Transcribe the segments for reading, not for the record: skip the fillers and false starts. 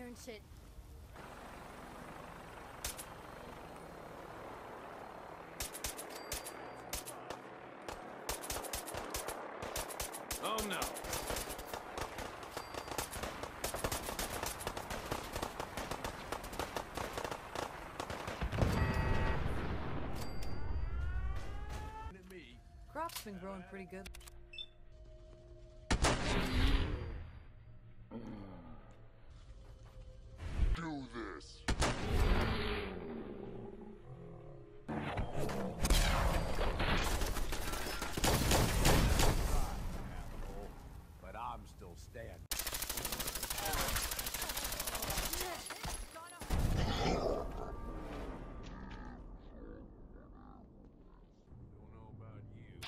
learn shit. Oh no. Crop's been growing pretty good. Do this. But I'm still standing. Don't know about you.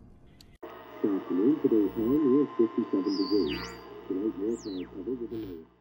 Good afternoon. Today's high near 57 degrees. Tonight, your high covered with a low.